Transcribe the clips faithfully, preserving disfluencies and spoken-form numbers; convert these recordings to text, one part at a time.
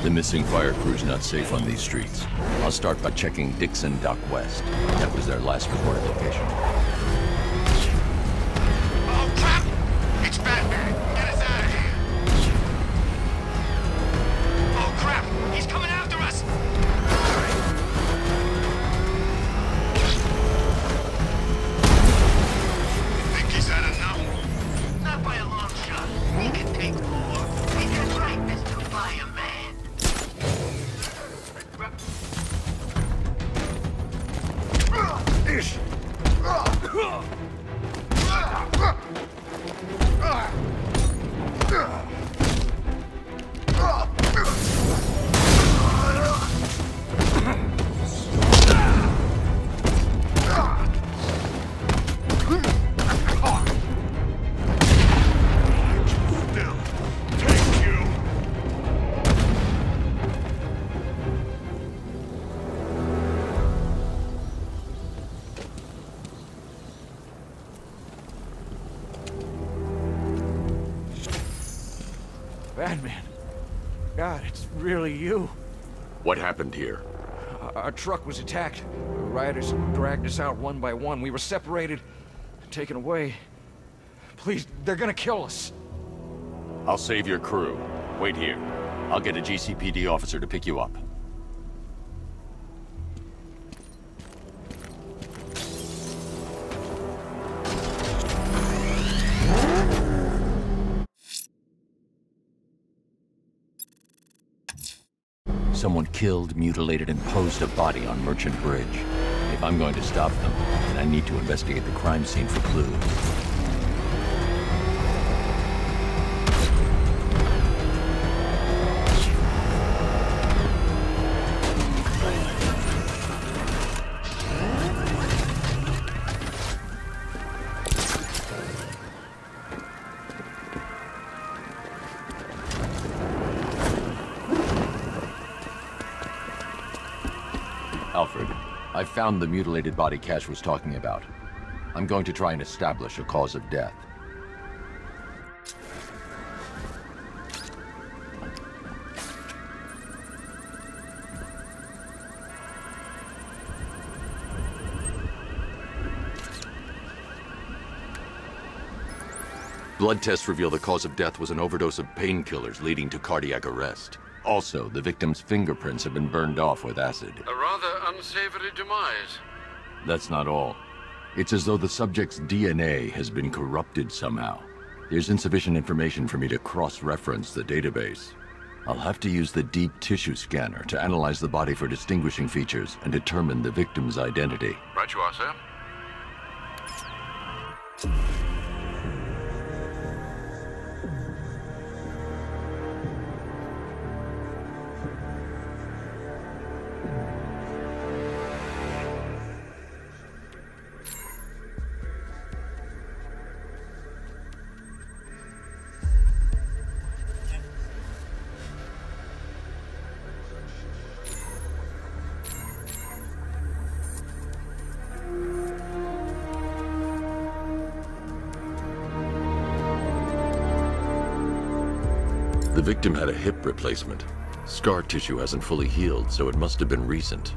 The missing fire crew's not safe on these streets. I'll start by checking Dixon Dock West. That was their last reported location. Oh, crap! It's Batman! Get us out of here! Oh, crap! He's coming after us! You think he's had enough? Not by a long shot. He can take more. He can right, Mister Fireman. Ish! Batman. God, it's really you. What happened here? Our, our truck was attacked. The rioters dragged us out one by one. We were separated, taken away. Please, they're gonna kill us. I'll save your crew. Wait here. I'll get a G C P D officer to pick you up. Someone killed, mutilated, and posed a body on Merchant Bridge. If I'm going to stop them, then I need to investigate the crime scene for clues. Alfred, I found the mutilated body Cash was talking about. I'm going to try and establish a cause of death. Blood tests reveal the cause of death was an overdose of painkillers leading to cardiac arrest. Also, the victim's fingerprints have been burned off with acid. A rather unsavory demise. That's not all. It's as though the subject's D N A has been corrupted somehow. There's insufficient information for me to cross-reference the database. I'll have to use the deep tissue scanner to analyze the body for distinguishing features and determine the victim's identity. Right you are, sir. The victim had a hip replacement. Scar tissue hasn't fully healed, so it must have been recent.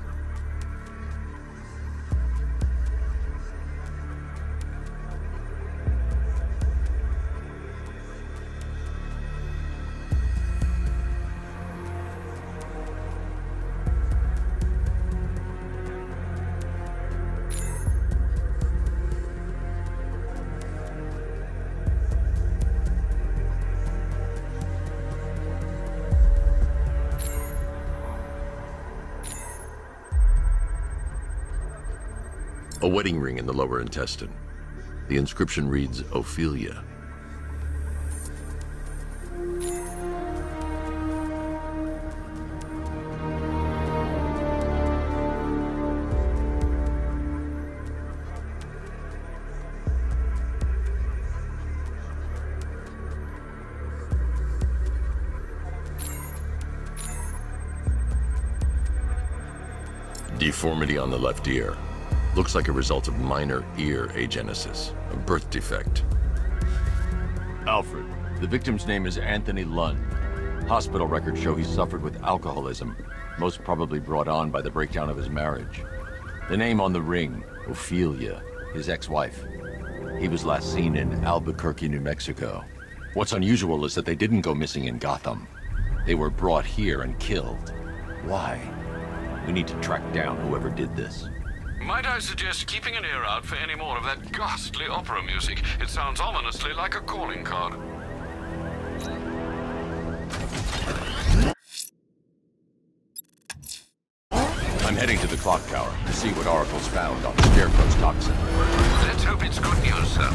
A wedding ring in the lower intestine. The inscription reads, Ophelia. Deformity on the left ear. Looks like a result of minor ear agenesis, a birth defect. Alfred, the victim's name is Anthony Lund. Hospital records show he suffered with alcoholism, most probably brought on by the breakdown of his marriage. The name on the ring, Ophelia, his ex-wife. He was last seen in Albuquerque, New Mexico. What's unusual is that they didn't go missing in Gotham. They were brought here and killed. Why? We need to track down whoever did this. Might I suggest keeping an ear out for any more of that ghastly opera music? It sounds ominously like a calling card. I'm heading to the clock tower to see what Oracle's found on Scarecrow's toxin. Let's hope it's good news, sir.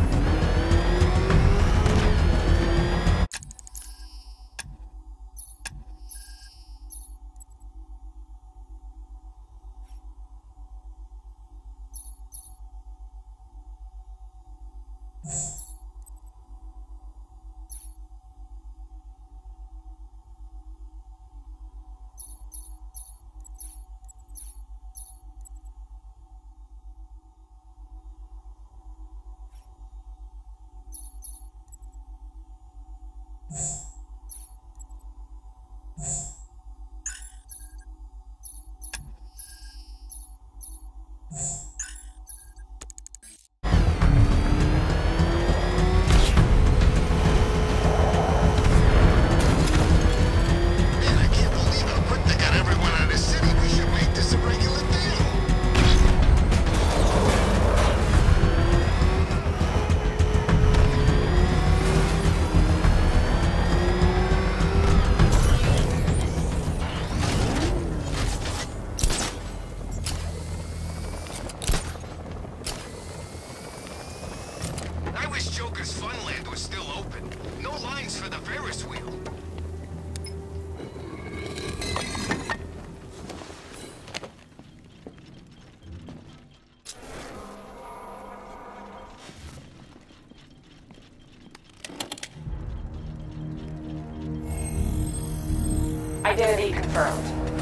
Identity confirmed.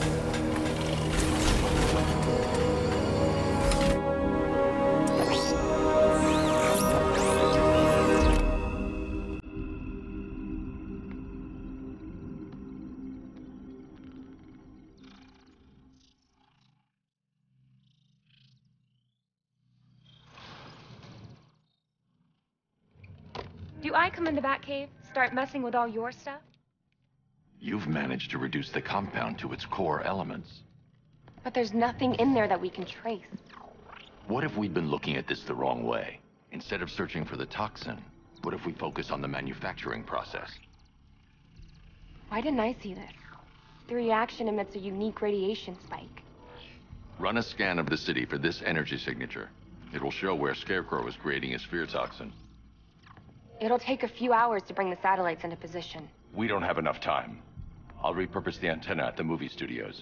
Do I come in the Batcave, start messing with all your stuff? You've managed to reduce the compound to its core elements. But there's nothing in there that we can trace. What if we'd been looking at this the wrong way? Instead of searching for the toxin, what if we focus on the manufacturing process? Why didn't I see this? The reaction emits a unique radiation spike. Run a scan of the city for this energy signature. It will show where Scarecrow is creating his fear toxin. It'll take a few hours to bring the satellites into position. We don't have enough time. I'll repurpose the antenna at the movie studios.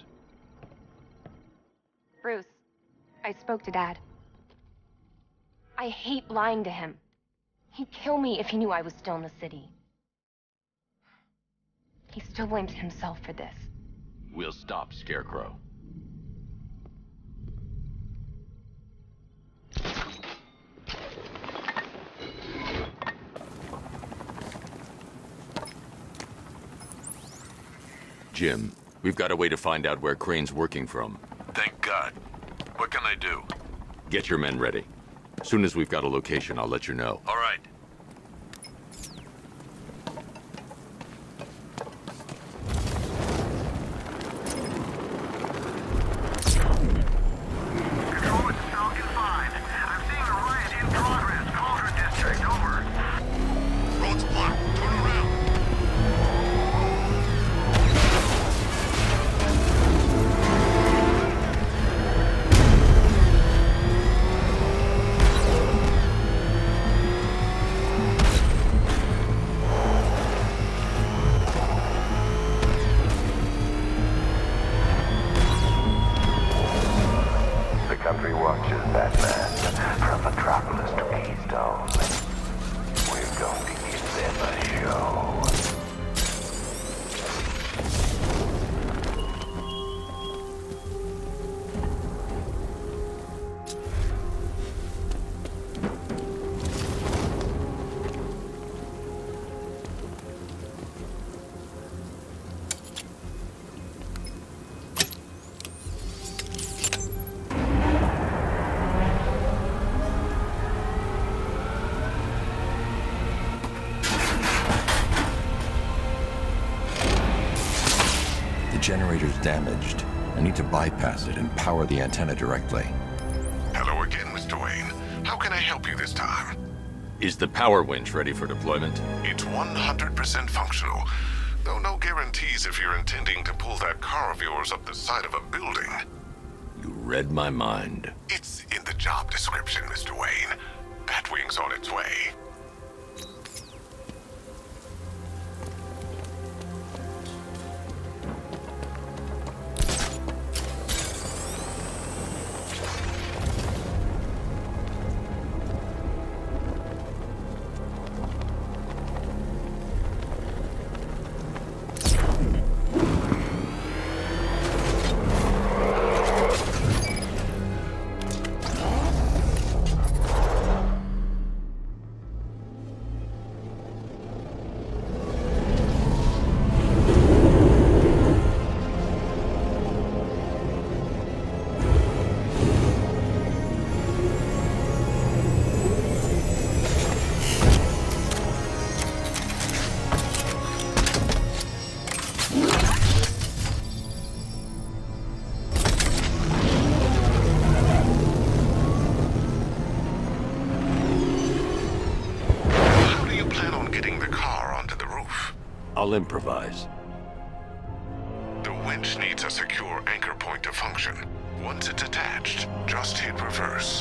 Bruce, I spoke to Dad. I hate lying to him. He'd kill me if he knew I was still in the city. He still blames himself for this. We'll stop Scarecrow. Jim, we've got a way to find out where Crane's working from. Thank God. What can I do? Get your men ready. As soon as we've got a location, I'll let you know. All right. Control, it's Falcon five. I'm seeing a riot in progress. Cauldron District, over. Road's blocked. Turn around. generator's damaged. I need to bypass it and power the antenna directly. Hello again, Mister Wayne. How can I help you this time? Is the power winch ready for deployment? It's one hundred percent functional, though no guarantees if you're intending to pull that car of yours up the side of a building. You read my mind. It's in the job description, Mister Wayne. Batwing's on its way. I'll improvise. The winch needs a secure anchor point to function. Once it's attached, just hit reverse.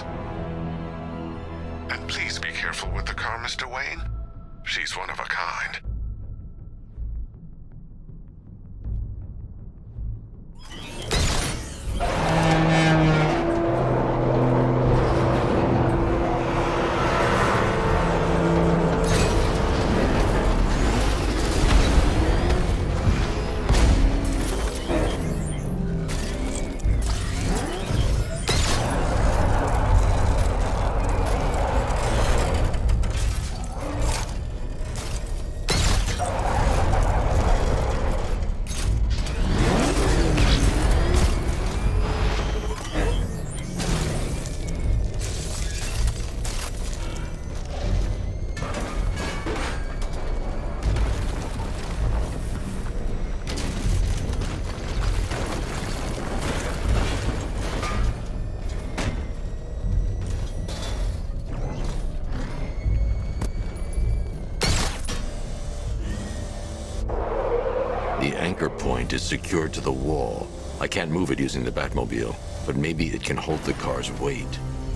And please be careful with the car, Mister Wayne. She's one of a kind. The anchor point is secured to the wall. I can't move it using the Batmobile, but maybe it can hold the car's weight.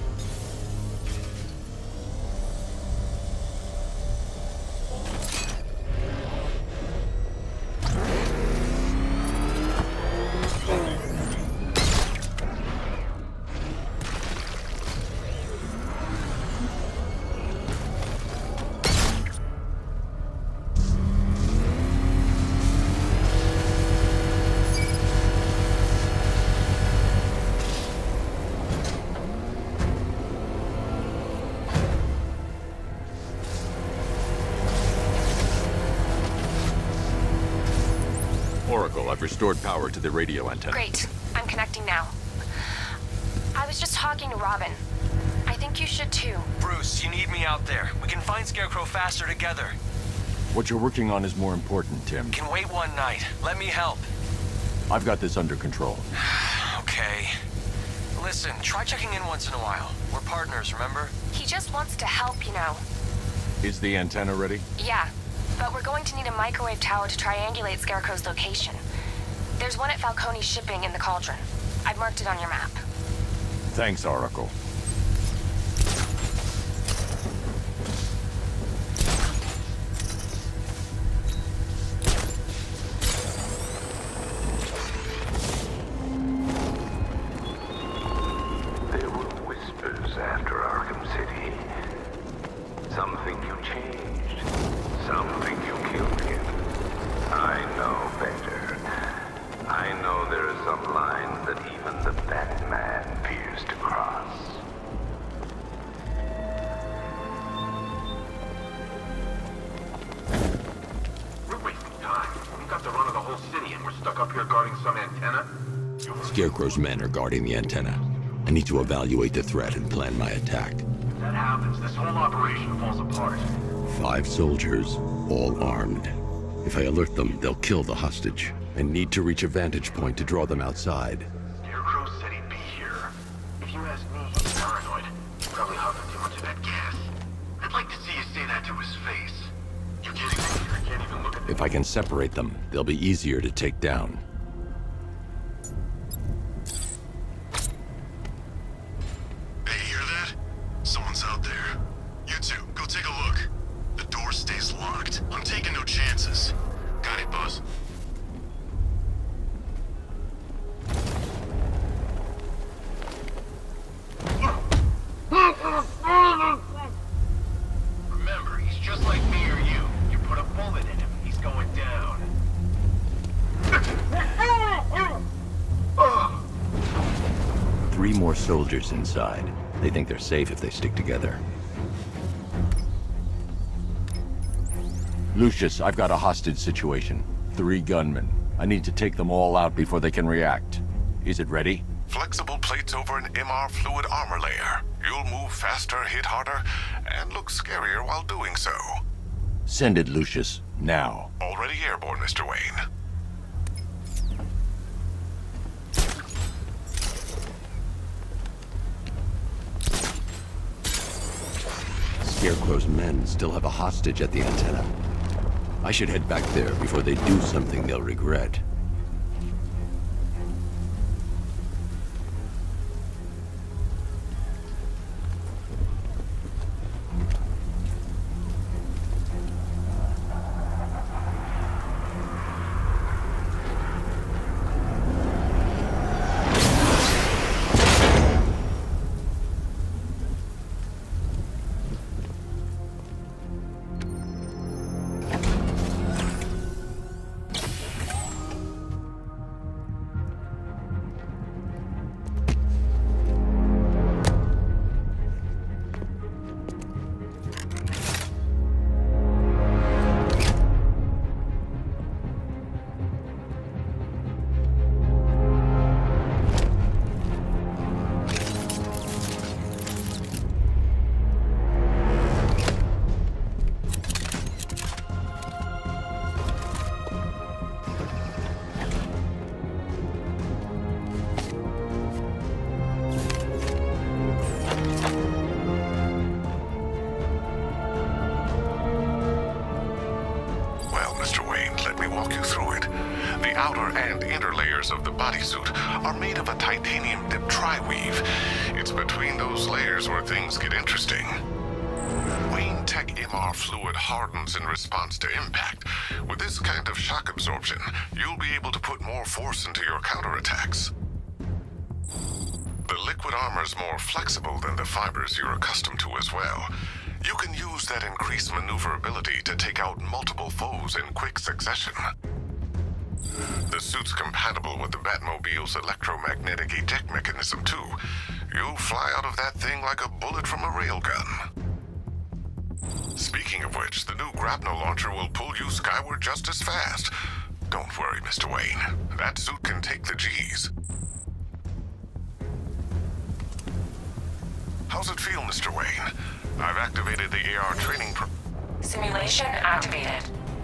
Oracle, I've restored power to the radio antenna. Great. I'm connecting now. I was just talking to Robin. I think you should too. Bruce, you need me out there. We can find Scarecrow faster together. What you're working on is more important, Tim. Can wait one night. Let me help. I've got this under control. Okay. Listen, try checking in once in a while. We're partners, remember? He just wants to help, you know. Is the antenna ready? Yeah, but we're going to need a microwave tower to triangulate Scarecrow's location. There's one at Falcone's shipping in the Cauldron. I've marked it on your map. Thanks, Oracle. There were whispers after Arkham City. Some think you changed. Some think you killed him. I know better. I know there are some lines that even the Batman fears to cross. We're wasting time. We've got the run of the whole city and we're stuck up here guarding some antenna. Scarecrow's men are guarding the antenna. I need to evaluate the threat and plan my attack. If that happens, this whole operation falls apart. Five soldiers, all armed. If I alert them, they'll kill the hostage. I need to reach a vantage point to draw them outside. Scarecrow said he'd be here. If you ask me, he's paranoid. He probably huffed too much of that gas. I'd like to see you say that to his face. You kidding me? I can't even look at If I can separate them, they'll be easier to take down. Hey, you hear that? Someone's out there. You two, go take a look. The door stays locked. I'm taking no chances. Got it, Buzz? Remember, he's just like me or you. You put a bullet in him, he's going down. Three more soldiers inside. They think they're safe if they stick together. Lucius, I've got a hostage situation. Three gunmen. I need to take them all out before they can react. Is it ready? Flexible plates over an M R fluid armor layer. You'll move faster, hit harder, and look scarier while doing so. Send it, Lucius. Now. Already airborne, Mister Wayne. Scarecrow's men still have a hostage at the antenna. I should head back there before they do something they'll regret. Of the bodysuit are made of a titanium dip tri-weave. It's between those layers where things get interesting. Wayne Tech M R fluid hardens in response to impact. With this kind of shock absorption, you'll be able to put more force into your counterattacks. The liquid armor's more flexible than the fibers you're accustomed to as well. You can use that increased maneuverability to take out multiple foes in quick succession. The suit's compatible with the Batmobile's electromagnetic eject mechanism, too. You'll fly out of that thing like a bullet from a railgun. Speaking of which, the new grapnel launcher will pull you skyward just as fast. Don't worry, Mister Wayne. That suit can take the G's. How's it feel, Mister Wayne? I've activated the A R training pro- Simulation activated.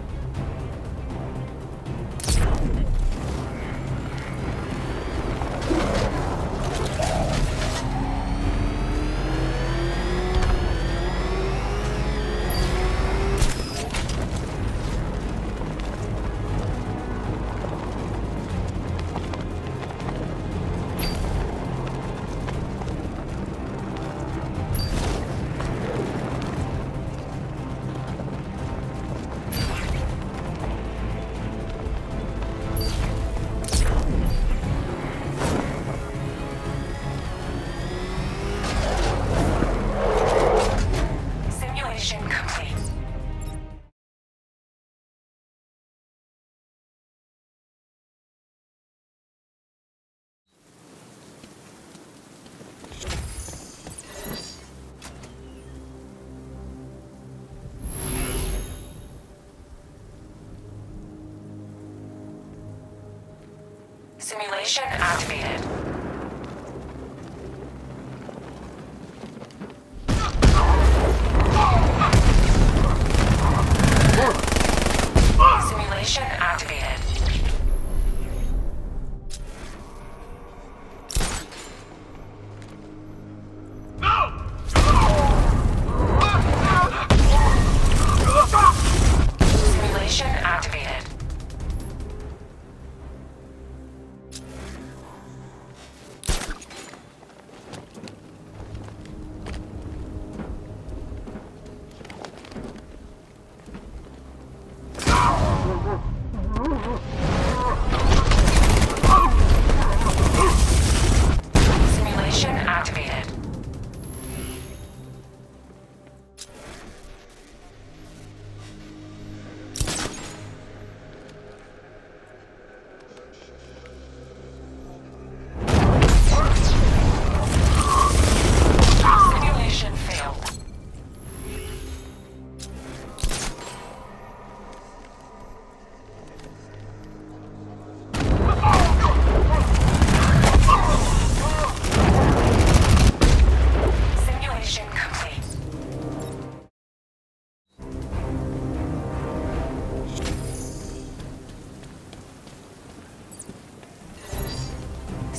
Simulation activated. Simulation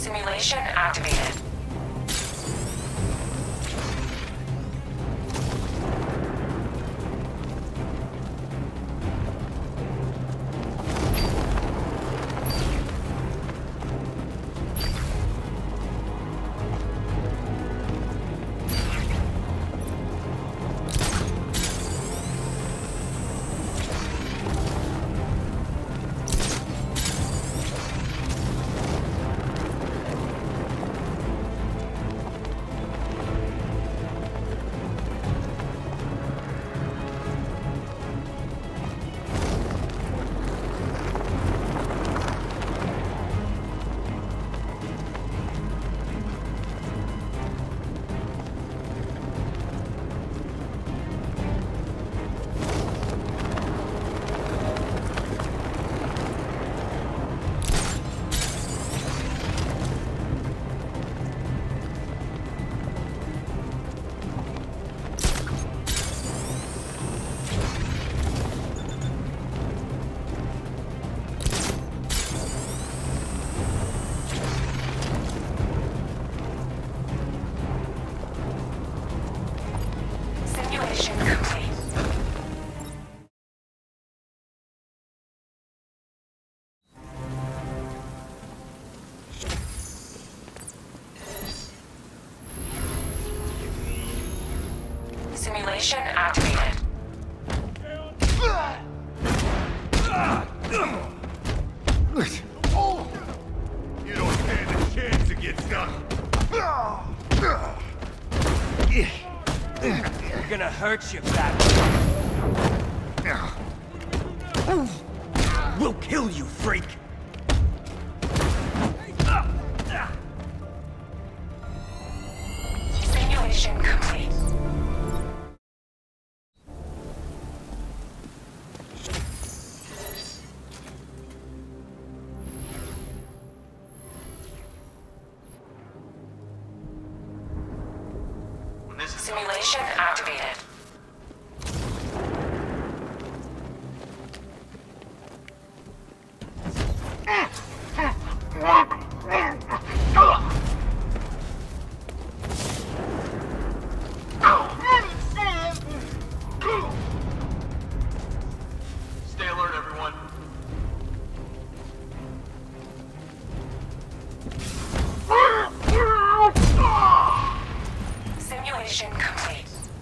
Simulation activated. Simulation activated. You don't stand a chance against us. We're gonna hurt you, Batman. We'll kill you, freak! Simulation complete. Simulation activated. Stay alert, everyone. Simulation complete.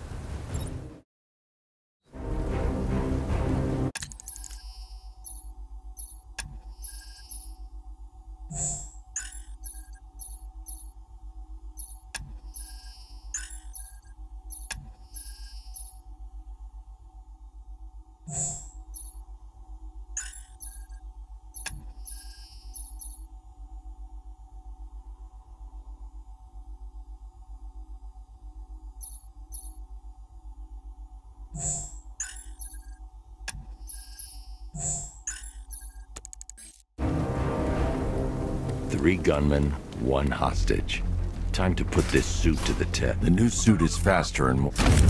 Three gunmen, one hostage. Time to put this suit to the test. The new suit is faster and more...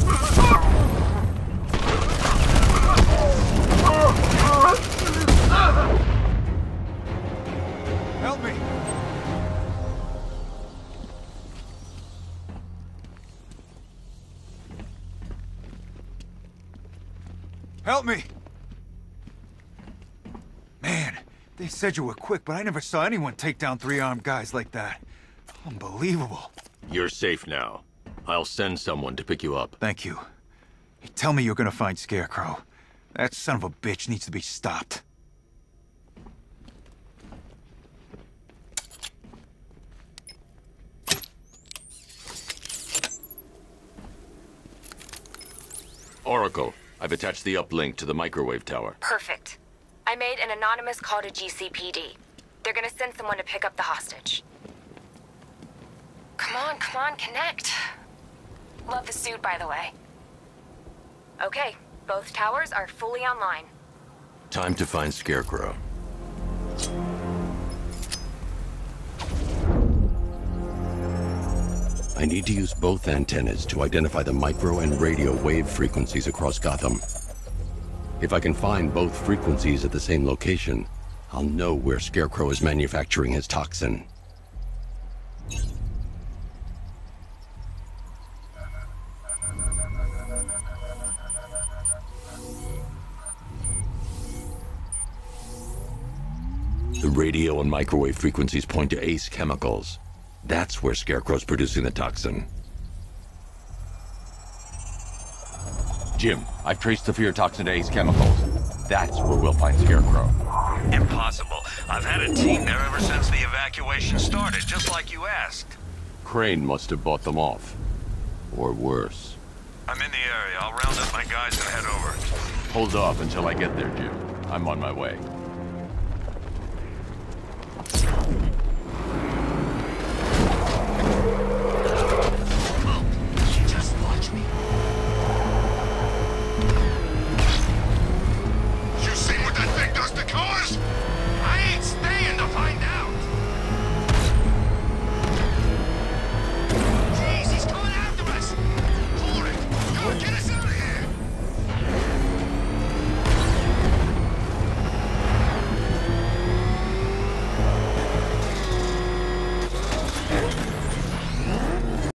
Help me! Help me! Man, they said you were quick, but I never saw anyone take down three armed guys like that. Unbelievable. You're safe now. I'll send someone to pick you up. Thank you. Hey, tell me you're gonna find Scarecrow. That son of a bitch needs to be stopped. Oracle, I've attached the uplink to the microwave tower. Perfect. I made an anonymous call to G C P D. They're gonna send someone to pick up the hostage. Come on, come on, connect. Love the suit, by the way. Okay, both towers are fully online. Time to find Scarecrow. I need to use both antennas to identify the micro and radio wave frequencies across Gotham. If I can find both frequencies at the same location, I'll know where Scarecrow is manufacturing his toxin. The radio and microwave frequencies point to ACE chemicals. That's where Scarecrow's producing the toxin. Jim, I've traced the fear toxin to ACE chemicals. That's where we'll find Scarecrow. Impossible. I've had a team there ever since the evacuation started, just like you asked. Crane must have bought them off. Or worse. I'm in the area. I'll round up my guys and head over. Hold off until I get there, Jim. I'm on my way.